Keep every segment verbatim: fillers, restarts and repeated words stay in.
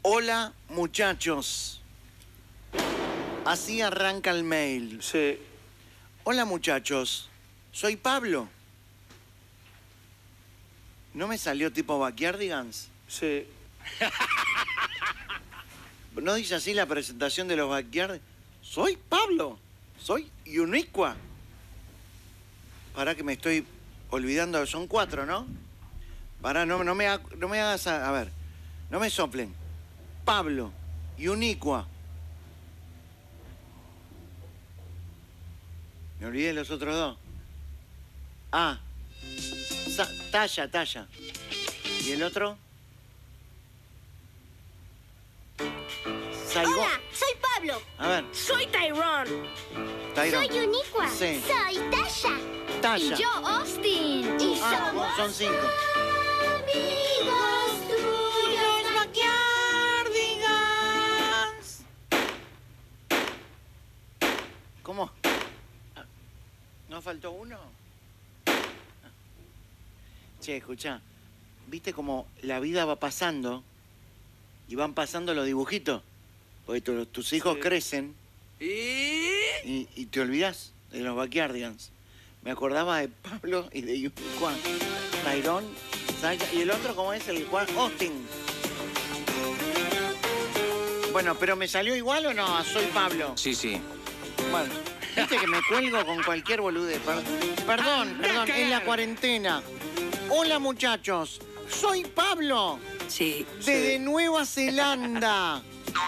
Hola, muchachos. Así arranca el mail. Sí. Hola, muchachos. Soy Pablo. ¿No me salió tipo Backyardigans? Sí. ¿No dice así la presentación de los Backyardigans? Soy Pablo. Soy Uniqua. Pará que me estoy olvidando. Son cuatro, ¿no? Pará, no, no, me, ha- no me hagas... A, a ver. No me soplen. Pablo. Uniqua. Me olvidé de los otros dos. Ah. Sa- talla, talla. ¿Y el otro? Saigo- Hola, soy Pablo. A ver. Soy Tyrone. Tyron. Soy Uniqua. Sí. Soy Tasha. Tasha. Y yo, Austin. Y Ah, somos son cinco. amigos tuyos, Backyardigans. ¿Cómo? Ah, ¿no faltó uno? Che, escuchá. ¿Viste cómo la vida va pasando y van pasando los dibujitos? Porque tu- tus hijos Sí. crecen ¿Y? y, y te olvidás de los Backyardigans. Me acordaba de Pablo y de Uniqua. Tyrone, Saya, y el otro, ¿cómo es? El Juan Austin. Bueno, pero ¿me salió igual o no? Soy Pablo. Sí, sí. Bueno, viste que me cuelgo con cualquier boludez. Per- Perdón, perdón, es la cuarentena. Hola, muchachos. Soy Pablo, Sí. desde Nueva Zelanda.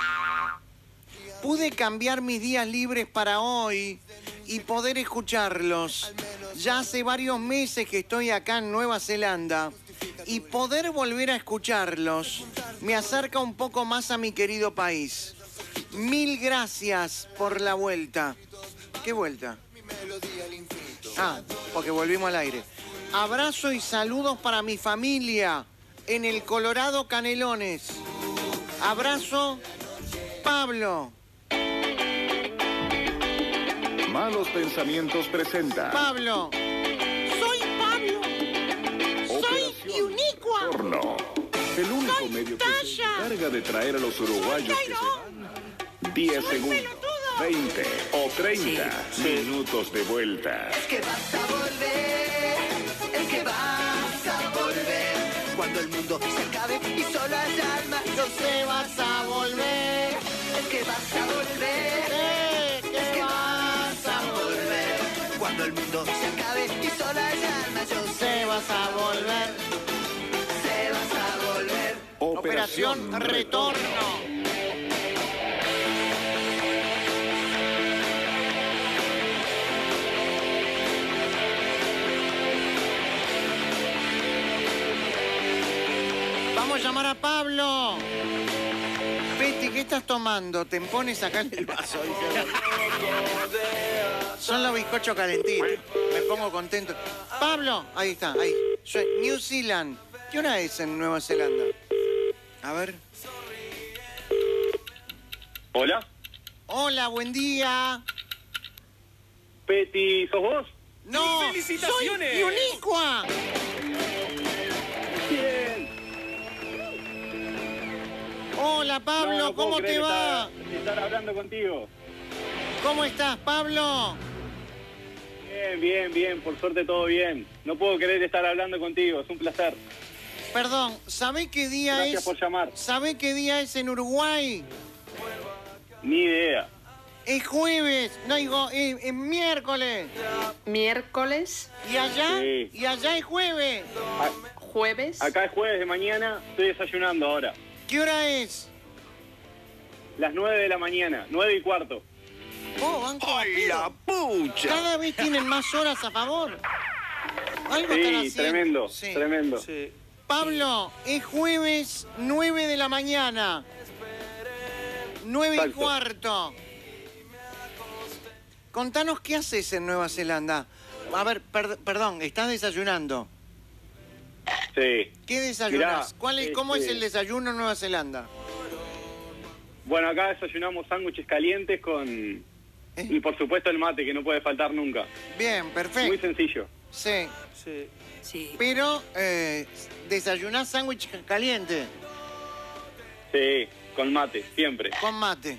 Pude cambiar mis días libres para hoy y poder escucharlos. Ya hace varios meses que estoy acá en Nueva Zelanda y poder volver a escucharlos me acerca un poco más a mi querido país. Mil gracias por la vuelta. ¿Qué vuelta? Ah, porque volvimos al aire. Abrazo y saludos para mi familia en el Colorado Canelones. Abrazo, Pablo. Malos Pensamientos presenta Pablo. Soy Pablo. Soy Operación Uniqua. Porno. El único Soy medio que se Tasha. encarga de traer a los uruguayos que se van diez segundos, pelotudo. veinte o treinta Sí. minutos de vuelta. Es que vas a volver, es que vas a volver. Cuando el mundo se acabe y solo haya almas, yo sé vas a volver. Es que vas a volver, Eh, es ¿qué que vas vas a volver. Cuando el mundo se acabe y solo haya almas, yo sé Se vas a volver. se vas a volver. Operación Retorno. Vamos a llamar a Pablo. Betty, ¿qué estás tomando? Te pones acá en el vaso. Dice. Son los bizcochos calentitos. Me pongo contento. Pablo, ahí está, ahí. Soy New Zealand. ¿Qué hora es en Nueva Zelanda? A ver. Hola, Hola, buen día. Peti, ¿sos vos? No, ¡Felicitaciones! soy Uniqua. Bien. Hola, Pablo, No, no puedo ¿cómo te creer va? Estar, estar hablando contigo. ¿Cómo estás, Pablo? Bien, bien, bien, por suerte todo bien. No puedo creer estar hablando contigo, es un placer. Perdón, ¿sabés qué día Gracias es? por llamar. ¿Sabés qué día es en Uruguay? Ni idea. Es jueves, no digo, es, es miércoles. Miércoles, ¿Y allá? Sí. ¿Y allá es jueves? A- jueves. acá es jueves de mañana, estoy desayunando ahora. ¿Qué hora es? Las nueve de la mañana, nueve y cuarto. Oh, van como ¡Ay, la pido. pucha! Cada vez tienen más horas a favor. Algo están Sí, haciendo. tremendo, Sí. tremendo. Sí. Pablo, es jueves nueve de la mañana. nueve y Exacto. cuarto. Contanos qué haces en Nueva Zelanda. A ver, per- perdón, estás desayunando. Sí. ¿Qué desayunas? Mirá, ¿Cuál es, ¿Cómo es este- el desayuno en Nueva Zelanda? Bueno, acá desayunamos sándwiches calientes con... ¿Eh? Y por supuesto el mate, que no puede faltar nunca. Bien, Muy perfecto. sencillo. Sí, Sí. Sí. pero eh, desayunás sándwich caliente. Sí, con mate, siempre. Con mate.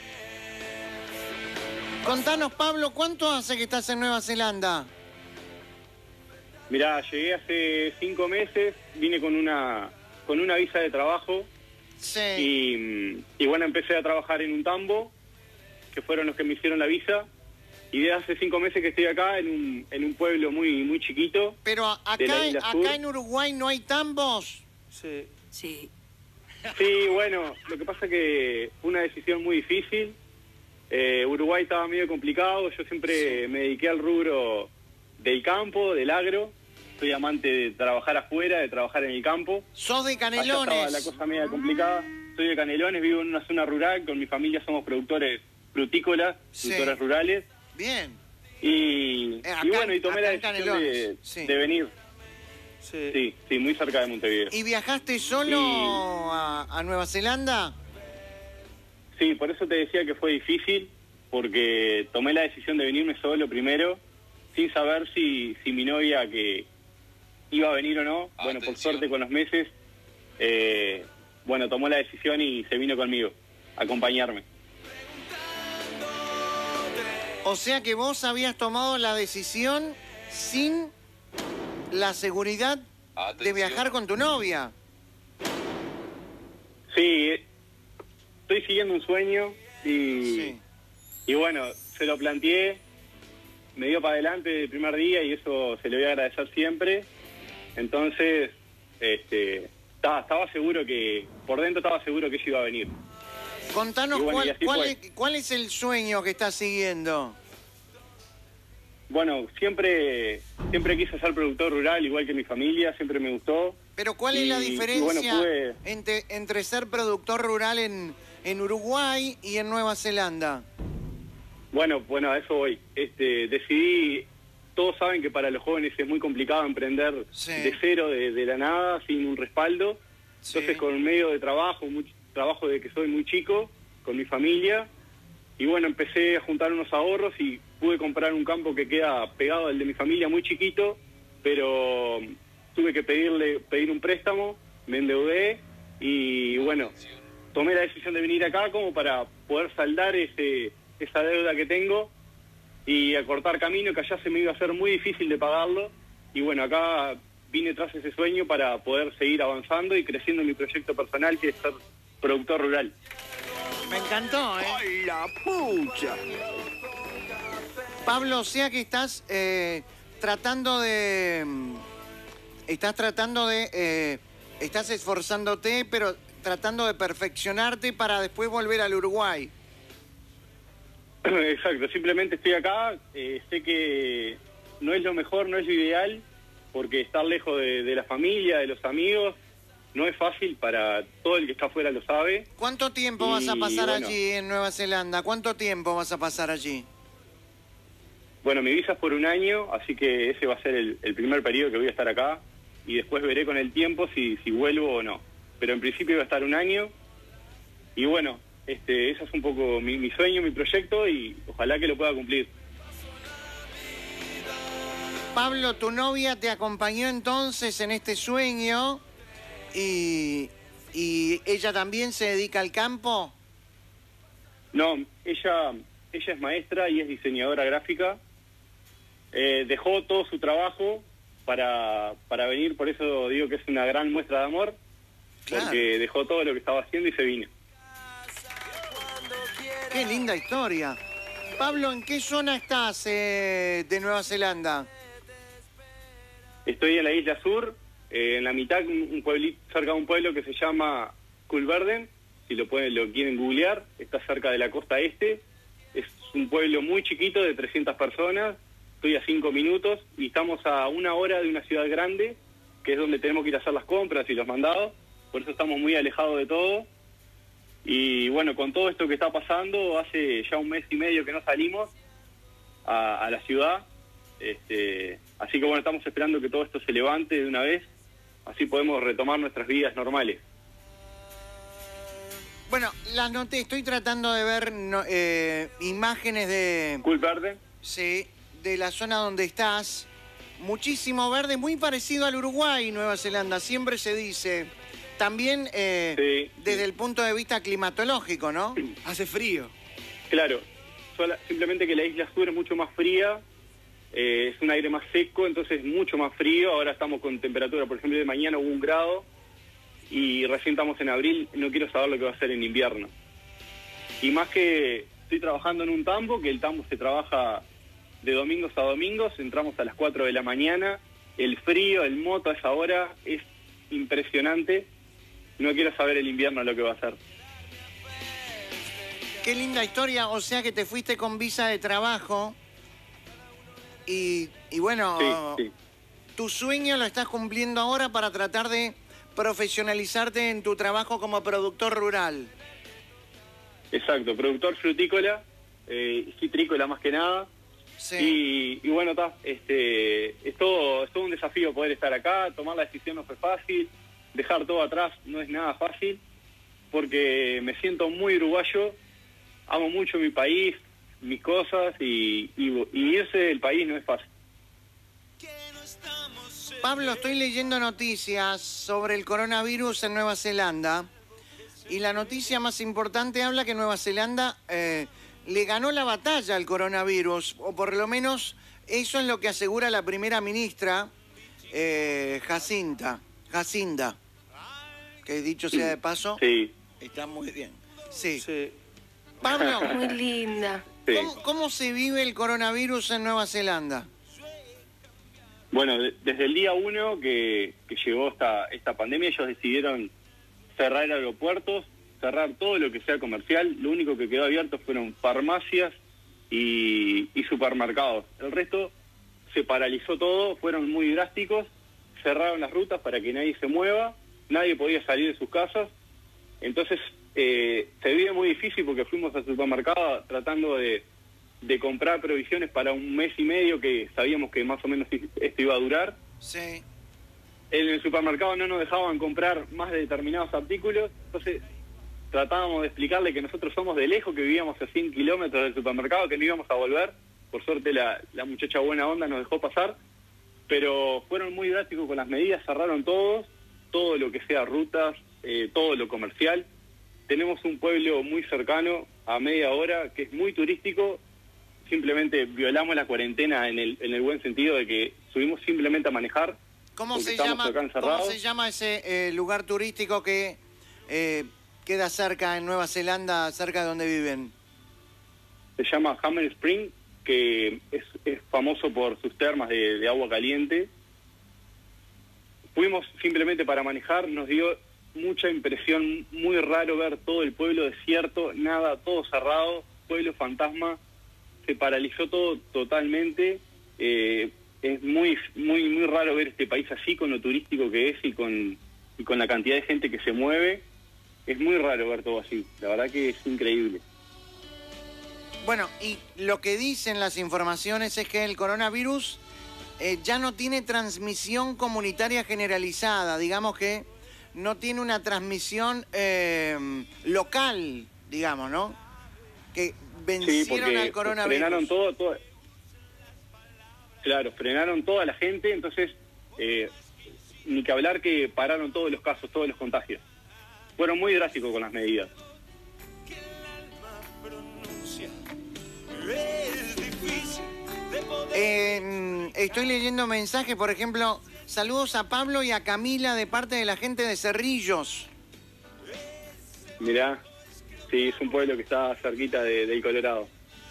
Contanos, Pablo, ¿cuánto hace que estás en Nueva Zelanda? Mirá, llegué hace cinco meses, vine con una, con una visa de trabajo Sí. y, y bueno, empecé a trabajar en un tambo, que fueron los que me hicieron la visa. Y de hace cinco meses que estoy acá, en un, en un pueblo muy, muy chiquito. Pero de la acá, isla sur. acá en Uruguay no hay tambos. Sí. Sí. Sí, bueno, lo que pasa que fue una decisión muy difícil. Eh, Uruguay estaba medio complicado, yo siempre me dediqué al rubro del campo, del agro. Soy amante de trabajar afuera, de trabajar en el campo. Sos de Allá estaba Canelones. la cosa media complicada. Soy de Canelones, vivo en una zona rural, con mi familia somos productores frutícolas, Sí. productores rurales. Bien. Y, Eh, acá- y bueno, y tomé la acá en decisión de, Canelones, sí. de venir. Sí. Sí, sí, muy cerca de Montevideo. ¿Y viajaste solo Y- a, a Nueva Zelanda? Sí, por eso te decía que fue difícil, porque tomé la decisión de venirme solo primero, sin saber si, si mi novia que iba a venir o no. Bueno, por suerte con los meses, eh, bueno, tomó la decisión y se vino conmigo a acompañarme. O sea que vos habías tomado la decisión sin la seguridad de viajar con tu novia. Sí, eh, estoy siguiendo un sueño y, Sí. y bueno, se lo planteé, me dio para adelante el primer día y eso se le voy a agradecer siempre. Entonces, este, estaba, estaba seguro que, por dentro estaba seguro que ella iba a venir. Contanos Y bueno, cuál, y así cuál fue. es, cuál es el sueño que estás siguiendo. Bueno, siempre siempre quise ser productor rural, igual que mi familia, siempre me gustó. Pero ¿cuál es Y- la y diferencia bueno, pude- entre, entre ser productor rural en, en Uruguay y en Nueva Zelanda? Bueno, bueno, a eso voy. Este, decidí, todos saben que para los jóvenes es muy complicado emprender Sí. de cero, de, de la nada, sin un respaldo. Sí. Entonces, con un medio de trabajo, mucho trabajo de que soy muy chico, con mi familia, y bueno, empecé a juntar unos ahorros y pude comprar un campo que queda pegado al de mi familia, muy chiquito, pero tuve que pedirle pedir un préstamo, me endeudé y bueno, tomé la decisión de venir acá como para poder saldar ese, esa deuda que tengo y acortar camino, que allá se me iba a hacer muy difícil de pagarlo. Y bueno, acá vine tras ese sueño para poder seguir avanzando y creciendo en mi proyecto personal, que es ser productor rural. Me encantó, ¿eh? ¡Ay, la pucha! Pablo, o sea que estás eh, tratando de... mm, Estás tratando de... eh, estás esforzándote, pero tratando de perfeccionarte para después volver al Uruguay. Exacto, simplemente estoy acá, eh, sé que no es lo mejor, no es lo ideal, porque estar lejos de, de la familia, de los amigos, no es fácil para todo el que está afuera, lo sabe. ¿Cuánto tiempo vas a Y, pasar bueno. allí en Nueva Zelanda? ¿Cuánto tiempo vas a pasar allí? Bueno, mi visa es por un año, así que ese va a ser el, el primer periodo que voy a estar acá, y después veré con el tiempo si, si vuelvo o no. Pero en principio va a estar un año, y bueno, este, ese es un poco mi, mi sueño, mi proyecto, y ojalá que lo pueda cumplir. Pablo, tu novia te acompañó entonces en este sueño y, y ella también se dedica al campo. No, ella, ella es maestra y es diseñadora gráfica. Eh, dejó todo su trabajo para, para venir, por eso digo que es una gran muestra de amor, Claro. porque dejó todo lo que estaba haciendo y se vino. Qué linda historia. Pablo, ¿en qué zona estás eh, de Nueva Zelanda? Estoy en la isla sur, eh, en la mitad, un un pueblito, cerca de un pueblo que se llama Culverden, si lo pueden, lo quieren googlear, está cerca de la costa este. Es un pueblo muy chiquito de trescientas personas, estoy a cinco minutos y estamos a una hora de una ciudad grande, que es donde tenemos que ir a hacer las compras y los mandados, por eso estamos muy alejados de todo. Y bueno, con todo esto que está pasando, hace ya un mes y medio que no salimos a, a la ciudad. Este, así que bueno, estamos esperando que todo esto se levante de una vez, así podemos retomar nuestras vidas normales. Bueno, las noté, estoy tratando de ver no, eh, imágenes de, Cool Verde. sí, de la zona donde estás. Muchísimo verde, muy parecido al Uruguay, Nueva Zelanda. Siempre se dice también eh, Sí, desde sí. el punto de vista climatológico, ¿no? Hace frío. Claro, sola- simplemente que la isla sur es mucho más fría, eh, es un aire más seco, entonces es mucho más frío. Ahora estamos con temperatura, por ejemplo, de mañana hubo un grado y recién estamos en abril, no quiero saber lo que va a ser en invierno. Y más que estoy trabajando en un tambo, que el tambo se trabaja de domingos a domingos, entramos a las cuatro de la mañana, el frío, el moto a esa hora es impresionante, no quiero saber el invierno lo que va a ser. Qué linda historia, o sea que te fuiste con visa de trabajo y, y bueno, Sí, sí. tu sueño lo estás cumpliendo ahora para tratar de profesionalizarte en tu trabajo como productor rural. Exacto, productor frutícola, eh, citrícola más que nada. Sí. Y, y bueno, está, este, es todo, es todo un desafío poder estar acá, tomar la decisión no fue fácil, dejar todo atrás no es nada fácil, porque me siento muy uruguayo, amo mucho mi país, mis cosas, y, y, y irse del país no es fácil. Pablo, estoy leyendo noticias sobre el coronavirus en Nueva Zelanda y la noticia más importante habla que Nueva Zelanda eh, le ganó la batalla al coronavirus, o por lo menos eso es lo que asegura la primera ministra eh, Jacinta, Jacinda, que dicho sea de paso, Sí, está muy bien. Sí. Sí. Pablo, Muy linda. sí. ¿cómo, cómo se vive el coronavirus en Nueva Zelanda? Bueno, de- desde el día uno que, que llegó esta, esta pandemia, ellos decidieron cerrar aeropuertos, cerrar todo lo que sea comercial. Lo único que quedó abierto fueron farmacias y, y supermercados. El resto se paralizó todo, fueron muy drásticos, cerraron las rutas para que nadie se mueva, nadie podía salir de sus casas. Entonces eh, se vive muy difícil porque fuimos al supermercado tratando de, de comprar provisiones para un mes y medio que sabíamos que más o menos esto iba a durar. Sí. En el supermercado no nos dejaban comprar más de determinados artículos, entonces tratábamos de explicarle que nosotros somos de lejos, que vivíamos a cien kilómetros del supermercado, que no íbamos a volver. Por suerte la, la muchacha buena onda nos dejó pasar, pero fueron muy drásticos con las medidas, cerraron todos, todo lo que sea rutas, eh, todo lo comercial. Tenemos un pueblo muy cercano, a media hora, que es muy turístico. Simplemente violamos la cuarentena en el, en el buen sentido de que subimos simplemente a manejar. ¿Cómo porque se estamos llama? acá ¿Cómo encerrados. se llama ese eh, lugar turístico que eh, queda cerca en Nueva Zelanda, cerca de donde viven? Se llama Hammer Spring, que es, es famoso por sus termas de, de agua caliente. Fuimos simplemente para manejar, nos dio mucha impresión, muy raro ver todo el pueblo desierto, nada, todo cerrado, pueblo fantasma, se paralizó todo totalmente. Eh, es muy, muy, muy raro ver este país así, con lo turístico que es y con, y con la cantidad de gente que se mueve. Es muy raro ver todo así, la verdad que es increíble. Bueno, y lo que dicen las informaciones es que el coronavirus eh, ya no tiene transmisión comunitaria generalizada, digamos que no tiene una transmisión eh, local, digamos, ¿no? Que Sí, vencieron porque al coronavirus. frenaron todo, todo. Claro, frenaron toda la gente, entonces eh, ni que hablar que pararon todos los casos, todos los contagios. Fueron muy drásticos con las medidas. Eh, estoy leyendo mensajes, por ejemplo, saludos a Pablo y a Camila de parte de la gente de Cerrillos. Mirá, sí, es un pueblo que está cerquita de, del Colorado.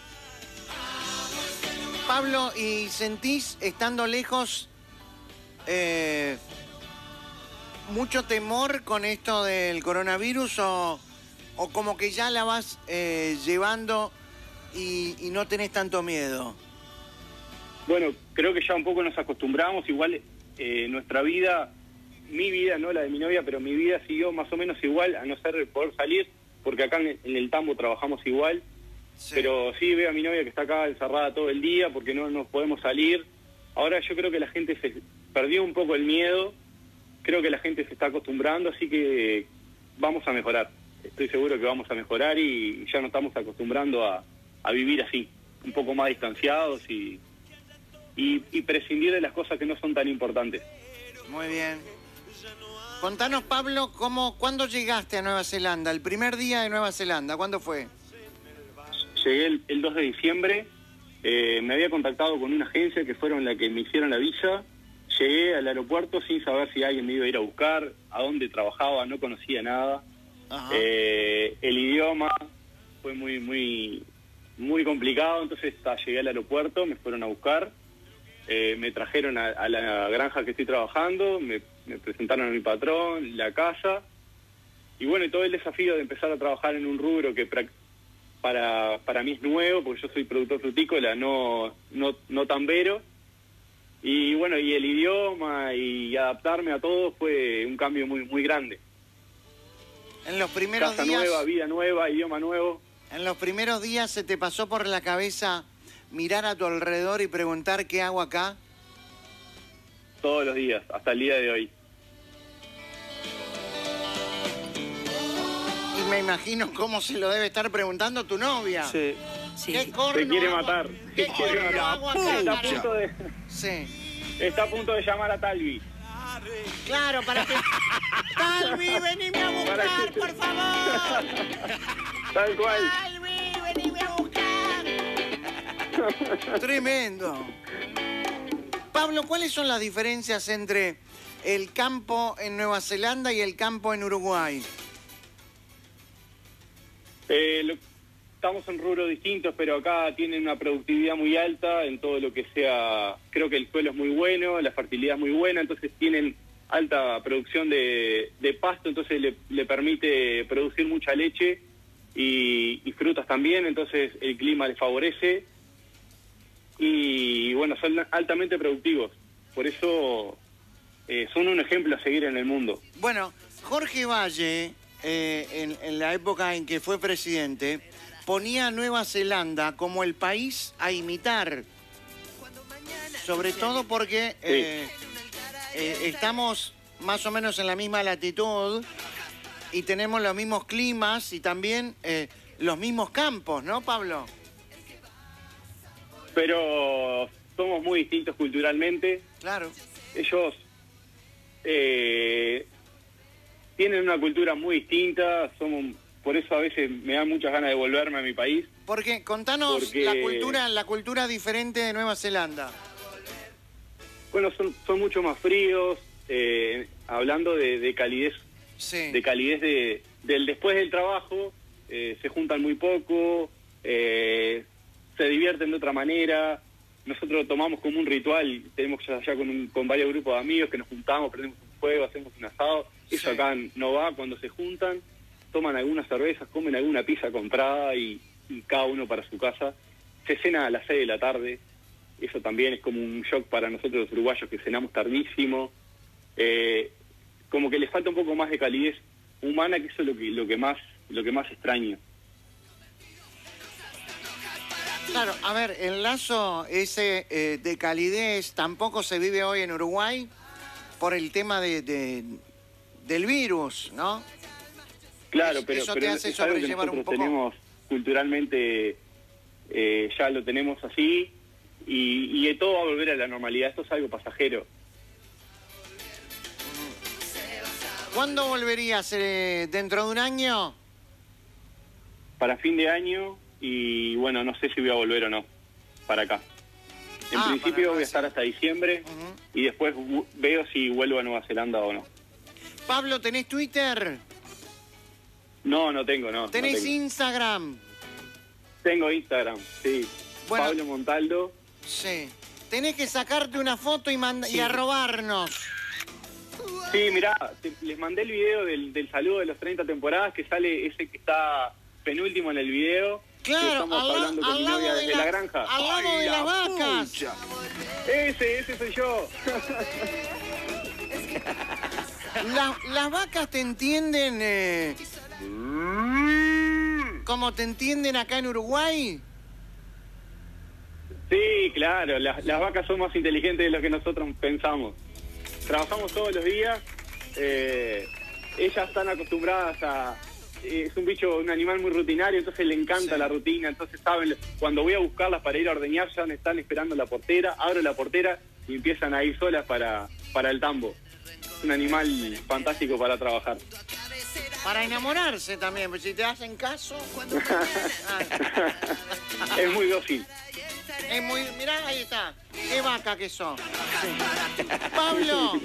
Pablo, ¿y sentís, estando lejos, eh, mucho temor con esto del coronavirus o, o como que ya la vas eh, llevando y, y no tenés tanto miedo? Bueno, creo que ya un poco nos acostumbramos, igual eh, nuestra vida, mi vida, no la de mi novia, pero mi vida siguió más o menos igual, a no ser poder salir, porque acá en, en el tambo trabajamos igual. Sí. Pero sí veo a mi novia que está acá encerrada todo el día porque no nos podemos salir. Ahora yo creo que la gente se perdió un poco el miedo, creo que la gente se está acostumbrando, así que vamos a mejorar. Estoy seguro que vamos a mejorar y ya nos estamos acostumbrando a, a vivir así, un poco más distanciados y, y, y prescindir de las cosas que no son tan importantes. Muy bien. Contanos, Pablo, cómo, ¿cuándo llegaste a Nueva Zelanda? El primer día de Nueva Zelanda, ¿cuándo fue? Llegué el, el dos de diciembre, eh, me había contactado con una agencia que fueron la que me hicieron la visa. Llegué al aeropuerto sin saber si alguien me iba a ir a buscar, a dónde trabajaba, no conocía nada. Eh, el idioma fue muy, muy, muy complicado, entonces hasta llegué al aeropuerto, me fueron a buscar. Eh, me trajeron a, a la granja que estoy trabajando, me, me presentaron a mi patrón, la casa, y bueno, y todo el desafío de empezar a trabajar en un rubro que pra, para, para mí es nuevo, porque yo soy productor frutícola, no, no, no tambero, y bueno, y el idioma y adaptarme a todo fue un cambio muy, muy grande. En los primeros Casa días, nueva, vida nueva, idioma nuevo. en los primeros días se te pasó por la cabeza mirar a tu alrededor y preguntar qué hago acá. Todos los días, hasta el día de hoy. Y me imagino cómo se lo debe estar preguntando tu novia. Sí. ¿Qué corno Te quiere hago- matar. ¿Qué Te quiere corno matar. hago acá, Está a carajo? punto de, Sí. está a punto de llamar a Talvi. Claro, para que... Talvi, venime a buscar, Para que- por favor. Tal cual. Talvi, venime a buscar. Tremendo. Pablo, ¿cuáles son las diferencias entre el campo en Nueva Zelanda y el campo en Uruguay? Eh, lo- estamos en rubros distintos, pero acá tienen una productividad muy alta en todo lo que sea. Creo que el suelo es muy bueno, la fertilidad es muy buena, entonces tienen alta producción de, de pasto, entonces le, le permite producir mucha leche y, y frutas también, entonces el clima les favorece y bueno, son altamente productivos, por eso eh, son un ejemplo a seguir en el mundo. Bueno, Jorge Valle, eh, en, en la época en que fue presidente, ponía a Nueva Zelanda como el país a imitar. Sobre todo porque eh, eh, estamos más o menos en la misma latitud y tenemos los mismos climas y también eh, los mismos campos, ¿no, Pablo? Pero somos muy distintos culturalmente. Claro. Ellos eh, tienen una cultura muy distinta, somos, por eso a veces me dan muchas ganas de volverme a mi país. Porque contanos Porque- la cultura, la cultura diferente de Nueva Zelanda. Bueno, son, son mucho más fríos, eh, hablando de, de calidez, Sí. de calidez de, del después del trabajo, eh, se juntan muy poco, eh, se divierten de otra manera. Nosotros tomamos como un ritual, tenemos allá con, un, con varios grupos de amigos que nos juntamos, prendemos un fuego, hacemos un asado. Eso Sí. acá no va, cuando se juntan, toman algunas cervezas, comen alguna pizza comprada y, y cada uno para su casa. Se cena a las seis de la tarde, eso también es como un shock para nosotros los uruguayos que cenamos tardísimo. Eh, como que les falta un poco más de calidez humana, que eso es lo que, lo que más, lo que más extraño. Claro, a ver, el lazo ese eh, de calidez tampoco se vive hoy en Uruguay por el tema de, de- del virus, ¿no? Claro, Es- pero, eso pero te hace es algo que sobrellevar un nosotros poco. tenemos culturalmente, eh, ya lo tenemos así, y, y todo va a volver a la normalidad. Esto es algo pasajero. ¿Cuándo volverías? Eh, ¿Dentro de un año? Para fin de año, y bueno, no sé si voy a volver o no para acá. En Ah, principio para acá, voy a sí. estar hasta diciembre, Ujú. y después vu- veo si vuelvo a Nueva Zelanda o no. Pablo, ¿tenés Twitter? No, no tengo, no. no ¿Tenés tengo. Instagram? Tengo Instagram, sí. Bueno. Pablo Montaldo. Sí. Tenés que sacarte una foto y, manda- y arrobarnos. Sí, mirá, te- les mandé el video del, del saludo de los treinta temporadas, que sale ese que está penúltimo en el video. que Claro, estamos al, la- hablando con al mi lado novia de desde la, la granja. al lado de las vacas. Pucha. Ese, ese soy yo. La- las vacas te entienden eh, como te entienden acá en Uruguay. Sí, claro, las, las vacas son más inteligentes de lo que nosotros pensamos. Trabajamos todos los días, eh, ellas están acostumbradas a... Es un bicho, un animal muy rutinario, entonces le encanta Sí. la rutina, entonces saben, cuando voy a buscarlas para ir a ordeñar, ya me están esperando en la portera, abro la portera y empiezan a ir solas para, para el tambo. un animal fantástico para trabajar. Para enamorarse también, pues si te hacen caso. Es muy dócil. Es muy. Mirá, ahí está. Qué vaca que sos. Sí. Pablo,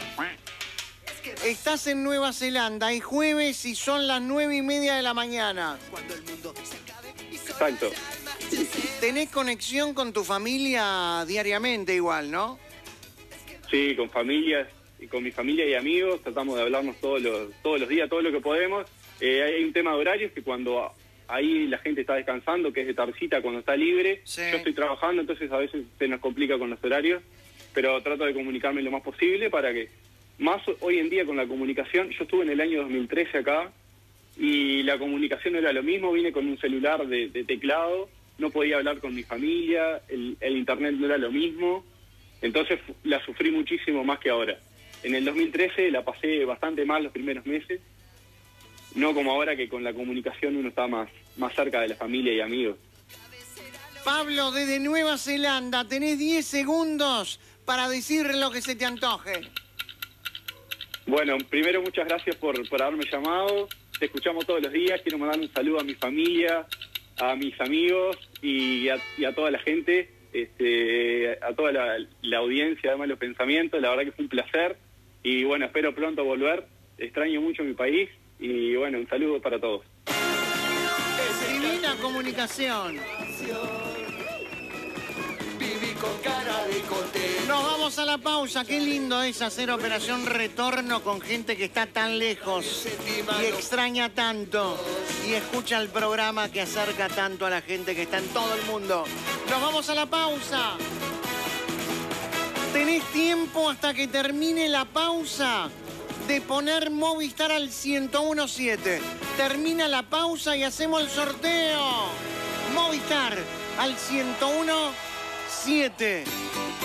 estás en Nueva Zelanda, es jueves y son las nueve y media de la mañana. Exacto. Tenés conexión con tu familia diariamente igual, ¿no? Sí, con familias, y con mi familia y amigos, tratamos de hablarnos todos los, todos los días, todo lo que podemos. Eh, hay un tema de horarios que cuando ahí la gente está descansando, que es de tardecita cuando está libre, Sí. yo estoy trabajando, entonces a veces se nos complica con los horarios, pero trato de comunicarme lo más posible para que, más hoy en día con la comunicación, yo estuve en el año dos mil trece acá y la comunicación no era lo mismo, vine con un celular de, de teclado, no podía hablar con mi familia, el, el internet no era lo mismo. Entonces la sufrí muchísimo más que ahora. En el dos mil trece la pasé bastante mal los primeros meses, no como ahora que con la comunicación uno está más, más cerca de la familia y amigos. Pablo, desde Nueva Zelanda, tenés diez segundos para decir lo que se te antoje. Bueno, primero muchas gracias por, por haberme llamado, te escuchamos todos los días, quiero mandar un saludo a mi familia, a mis amigos y a, y a toda la gente. Este, a toda la, la audiencia, además los pensamientos, la verdad que fue un placer y bueno, espero pronto volver, extraño mucho mi país y bueno, un saludo para todos. Divina comunicación. Viví con cara de contento. Nos vamos a la pausa, qué lindo es hacer operación retorno con gente que está tan lejos y extraña tanto y escucha el programa que acerca tanto a la gente que está en todo el mundo. Nos vamos a la pausa. Tenés tiempo hasta que termine la pausa de poner Movistar al ciento uno punto siete. Termina la pausa y hacemos el sorteo. Movistar al ciento uno punto siete.